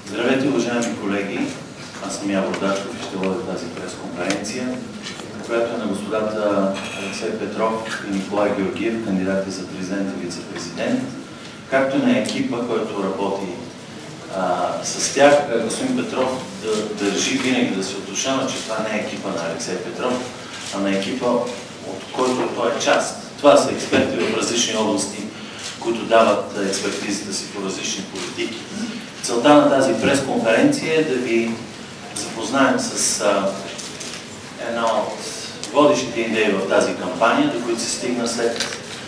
Здравейте, уважаеми колеги! Аз съм Явор Дачков и ще водя тази пресконференция, която е на господата Алексей Петров и Николай Георгиев, кандидати за президент и вице-президент, както и на екипа, който работи с тях. Господин Петров държи винаги да се уточнява, че това не е екипа на Алексей Петров, а на екипа, от който той е част. Това са експерти в различни области, които дават експертизата си по различни политики. Целта на тази пресконференция е да ви запознаем с една от водещите идеи в тази кампания, до които се стигна след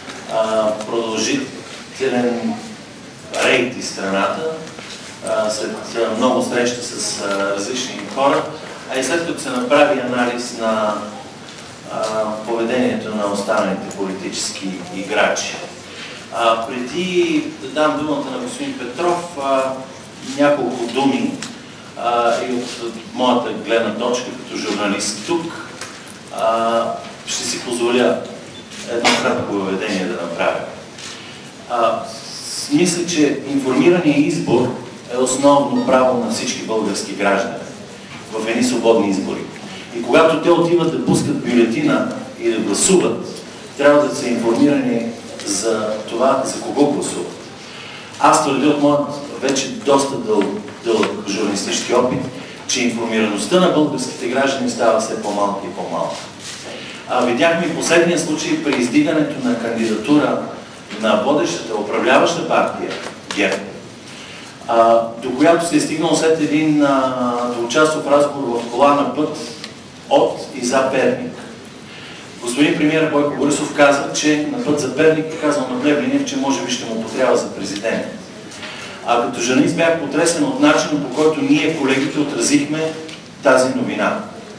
продължителен рейд из страната, след много срещи с различни хора, а и след като се направи анализ на поведението на останалите политически играчи. Преди да дам думата на господин Петров, няколко думи и от моята гледна точка като журналист тук, ще си позволя едно кратко въведение да направя. Мисля, че информираният избор е основно право на всички български граждани в едни свободни избори. И когато те отиват да пускат бюлетина и да гласуват, трябва да са информирани за това, за кого гласуват. Аз твърдя от моят вече доста дълъг журналистически опит, че информираността на българските граждани става все по-малка и по-малка. Видяхме и последния случай при издигането на кандидатура на водещата управляваща партия ГЕРБ, до която се е стигнал след един да участва в разговор в кола на път от и за Перник. Господин премиер Бойко Борисов каза, че на път за Перник е казал на Плевнелиев, че може би ще му потрябва за президент. Като журналист бях потресен от начина, по който ние, колегите, отразихме тази новина.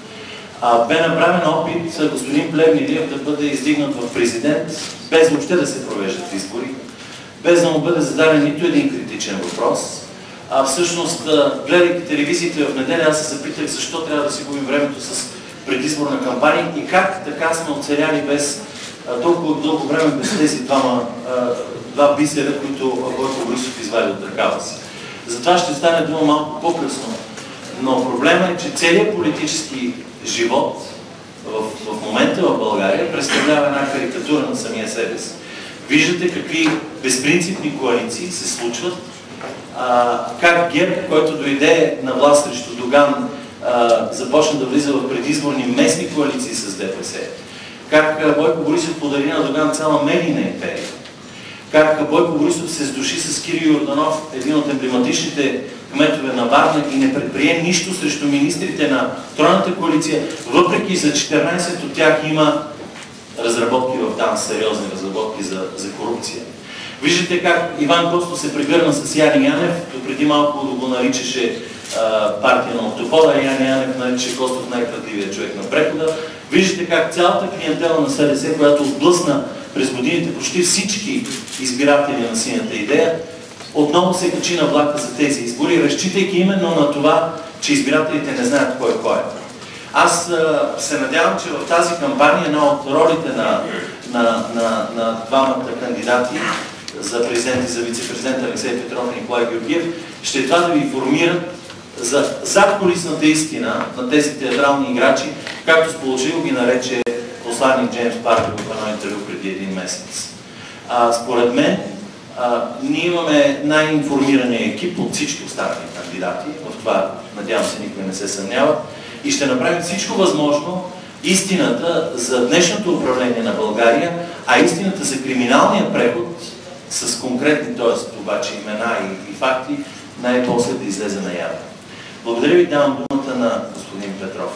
Бе направен опит господин Плевнелиев да бъде издигнат в президент, без въобще да се провеждат избори, без да му бъде зададен нито един критичен въпрос. Всъщност, гледайки телевизиите в неделя, аз се запитах защо трябва да си губим времето с предизборна кампания и как така сме оцеляли без толкова дълго време без тези два бисера, които Бойко Борисов извади от ръкава си. Затова ще стане дума малко по-късно. Но проблема е, че целият политически живот в момента в България представлява една карикатура на самия себе си. Виждате какви безпринципни коалиции се случват, как ГЕРБ, който дойде на власт срещу Доган, започна да влиза в предизборни местни коалиции с ДПС. Как Бойко Борисов подари на Доган цяла медийна империя. Как Бойко Борисов се сдуши с Кирил Йорданов, един от емблематичните кметове на Варна, и не предприе нищо срещу министрите на тройната коалиция, въпреки за 14 от тях има разработки в ДАНС, сериозни разработки за корупция. Виждате как Иван Костов се прегърна с Яни Янев, преди малко да го наричаше партия на октопода, Яни Янев наричаше Костов най-крадливия човек на прехода. Виждате как цялата клиентела на СДС, която отблъсна през годините почти всички избиратели на синята идея, отново се качи на влака за тези избори, разчитайки именно на това, че избирателите не знаят кой е. Аз се надявам, че в тази кампания една от ролите на двамата кандидати за президент и за вице-президент Алексей Петров и Николай Георгиев ще е това да ви информират за задкулисната истина на тези театрални играчи, както сполучливо ги нарече посланник Джеймс Паркър в едно интервю преди един месец. Според мен, ние имаме най-информирания екип от всички останали кандидати, в това, надявам се, никой не се съмнява, и ще направим всичко възможно истината за днешното управление на България, а истината за криминалния преход с конкретни, т.е. обаче имена и факти, най-после да излезе наяве. Благодаря ви, давам думата на господин Петров.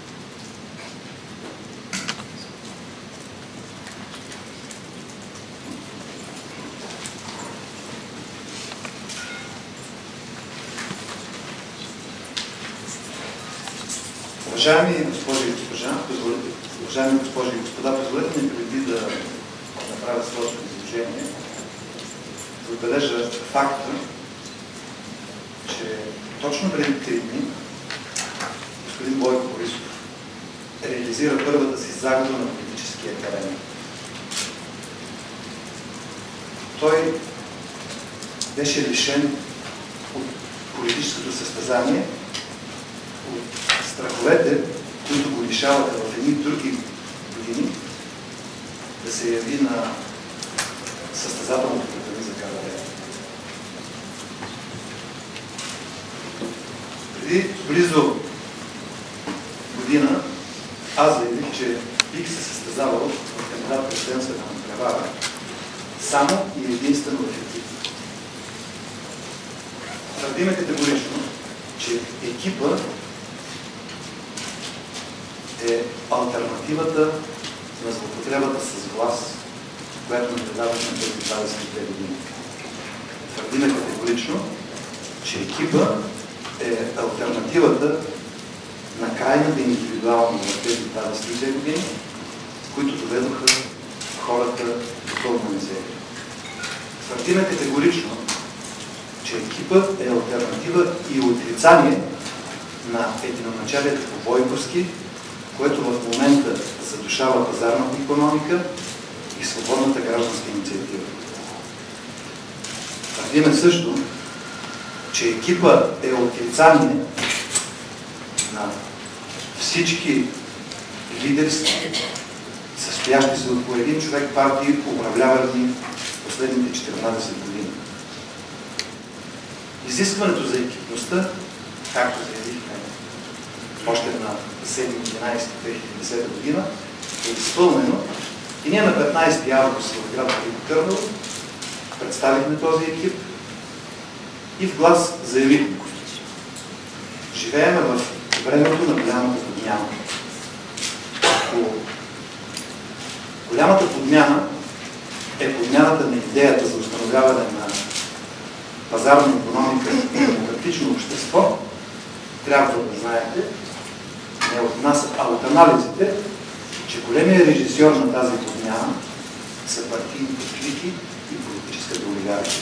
Уважаеми госпожи и господа, позволете ми преди да направя своето изложение, да отбележа факта, че точно преди 3 дни господин Бойко Борисов реализира първата си загуба на политическия терен. Той беше лишен от политическото състезание от страховете, които го лишаваха в едни други години, да се яви на състезателното предали за КВД. Преди близо година аз заявих, че бих се състезавал в кандидат президентската надпревара само и единствено в екип. Твърдиме категорично, че екипа е алтернативата на злоупотребата с власт, която ни даваше на тези 22 години. Твърдиме категорично, че екипа е алтернативата на крайната индивидуалност в тези 22 години, които доведоха хората до пълна мизерия. Твърдиме категорично, че екипът е алтернатива и отрицание на единоначалието по Бойковски, което в момента задушава пазарната икономика и свободната гражданска инициатива. Твърдиме също, че екипа е отрицание на всички лидерства, състоящи се от по един човек партии, управлявани последните 14 години. Изискването за екипността, както заявихме още на 7-11-2010 година, е изпълнено и ние на 15 август в град Велико Търново представихме този екип и в глас заявихме: живееме в времето на голямата подмяна. Голямата подмяна е подмяната на идеята за установяване на пазарна икономика и демократично общество. Трябва да знаете, не от нас, а от анализите, че големият режисьор на тази подмяна са партийните клики и политическата олигархия.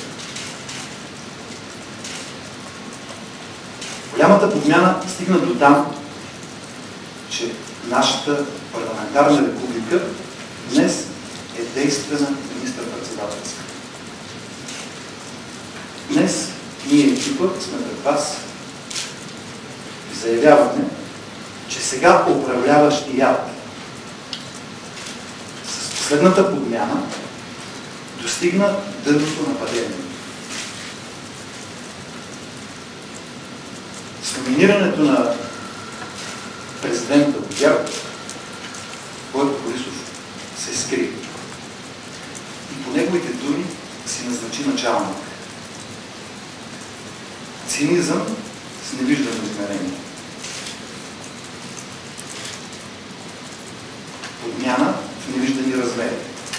Голямата подмяна стигна до там, че нашата парламентарна република днес е действена министър-председателска. Днес ние екипът сме пред вас и заявяваме, че сега управляващият с последната подмяна достигна дъното на падение. С номинирането на президента от ГЕРБ, Бойко Борисов се скри и по неговите думи си назначи началник. Цинизъм с невиждано измерение. Подмяна в невиждани размери.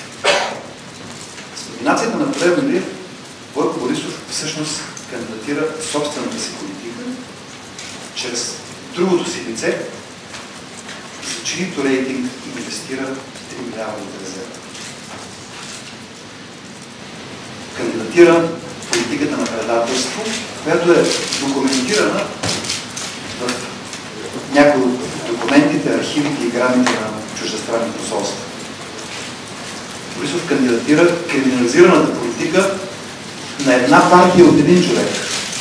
С номинацията на Плевнелиев Бойко Борисов всъщност кандидатира собствената си политика чрез другото си лице, за чието рейтинг инвестира 3 милиарда от резерва. Кандидатира политиката на предателство, която е документирана в някои от документите, архивите и граните на чуждестранни посолства. Борисов кандидатира криминализираната политика на една партия от един човек.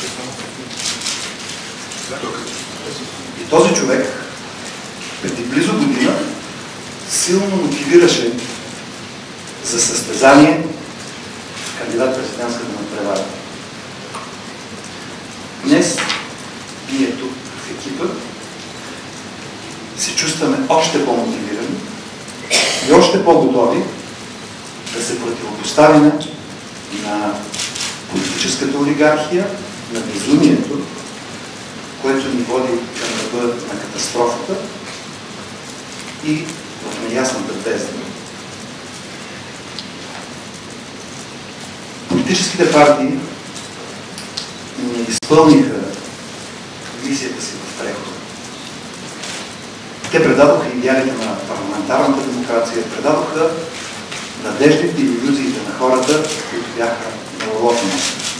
И този човек преди близо година силно мотивираше за състезание кандидат президентската надпревара. Днес ние тук в екипа се чувстваме още по-мотивирани и още по-готови да се противопоставим на политическата олигархия, на безумието, което ни води към ръба на катастрофата и в неясната бездна. Политическите партии не изпълниха мисията си в прехода. Те предадоха идеалите на парламентарната демокрация, предадоха надеждите и иллюзиите на хората, които бяха малолотни.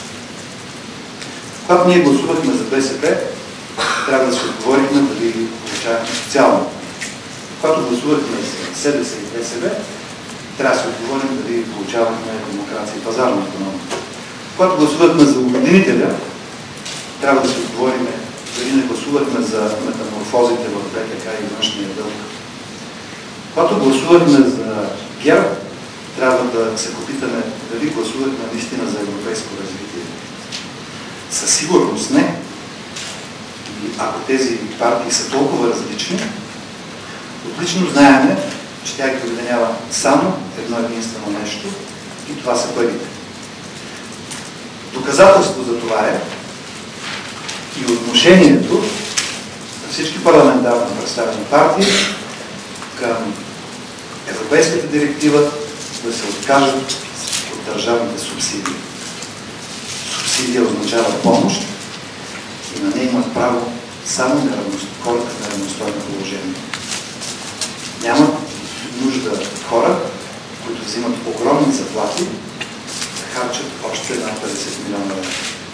Когато ние гласувахме за БСП, трябва да се отговорихме дали получавахме социално. Когато гласувахме за СДС и ДСБ, трябва да се отговорим дали получавахме демокрация и пазарна икономика. Когато гласувахме за Обединителя, трябва да си отговорим дали не гласувахме за метаморфозите в БКК и външния дълг. Когато гласувахме за ГЕРБ, трябва да се попитаме дали гласувахме наистина за европейско развитие. Със сигурност не. И ако тези партии са толкова различни, отлично знаем, че тя ги обединява само едно единствено нещо и това са парите. Доказателство за това е и отношението на всички парламентарно представени партии към Европейската директива да се откажат от държавните субсидии. Субсидия означава помощ и на нея имат право само хората в неравностойно положение. Няма нужда хора, които взимат огромни заплати, да харчат още над 50 милиона лева.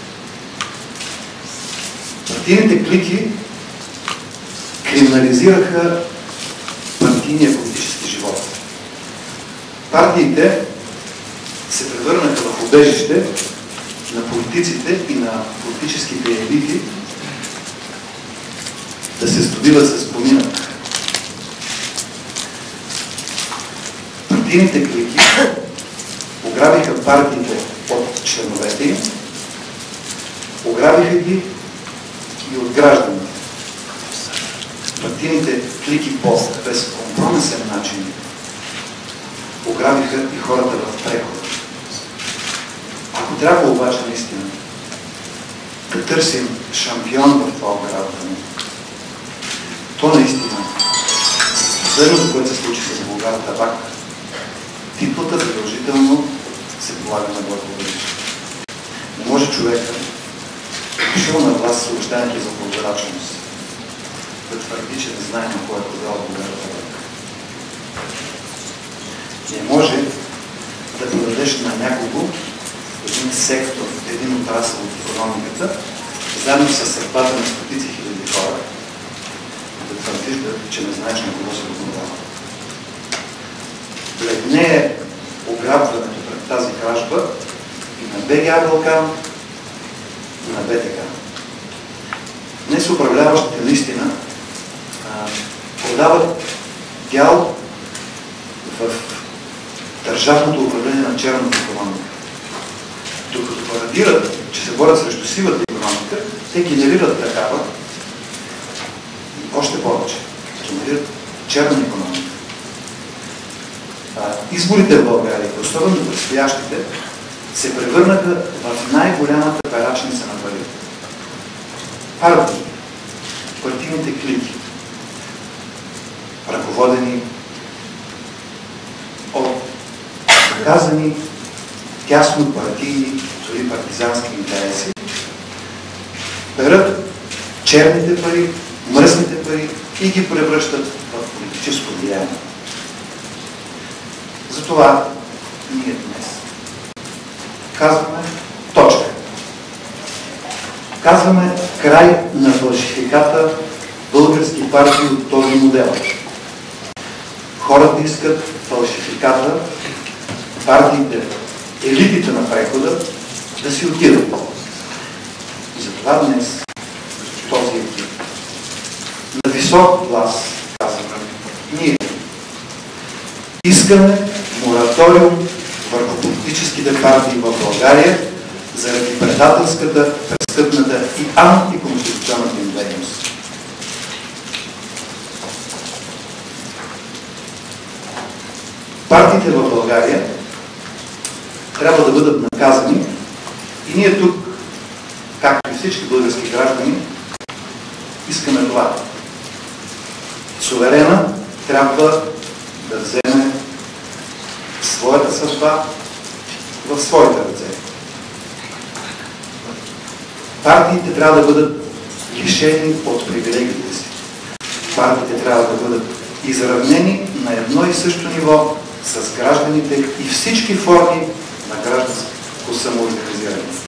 Партийните клики криминализираха партийния политически живот. Партиите се превърнаха в убежище на политиците и на политическите елити да се здобиват с поминък. Партийните клики ограбиха партиите от членовете им, ограбиха ги и от гражданите. Партийните клики по безкомпромисен начин ограбиха и хората в прехода. Ако трябва обаче наистина да търсим шампион в това ограбване, то наистина с последното, което се случи с Булгар табак, титлата задължително се полага на благополучие. Не може човека, дошъл на власт с обещанието за прозрачност, да твърди, че не знае на кой е продал Булгар табак. Не може да продадеш на някого един сектор, един отрасъл от икономиката, заедно с съдбата на стотици хиляди хора, да твърдиш, че не знаеш на кого се го продава. Бледне е ограбването пред тази кражба и на БГА Балкан, и на БТК. Днес управляващите наистина продават дял в държавното управление на черната икономика. Докато парадират, че се борят срещу сивата икономика, те генерират такава и още повече. Генерират черна икономика. Изборите в България, особено предстоящите, се превърнаха в най-голямата перачница на пари. Партии, партийните клики, ръководени от доказани тясно партийни, дори партизански интереси, берат черните пари, мръсните пари и ги превръщат в политическо влияние. Затова ние днес казваме точка. Казваме край на фалшификата български партии от този модел. Хората искат фалшификата, партиите, елитите на прехода да си отидат. И затова днес този екип на висок глас казваме ние искаме мораториум върху политическите партии в България заради предателската, престъпната и антиконституционната им дейност. Партиите в България трябва да бъдат наказани и ние тук, както и всички български граждани, искаме това. Суверена трябва да вземе своята съдба в своите ръце. Партиите трябва да бъдат лишени от привилегиите си. Партиите трябва да бъдат изравнени на едно и също ниво с гражданите и всички форми на гражданско самоорганизиране.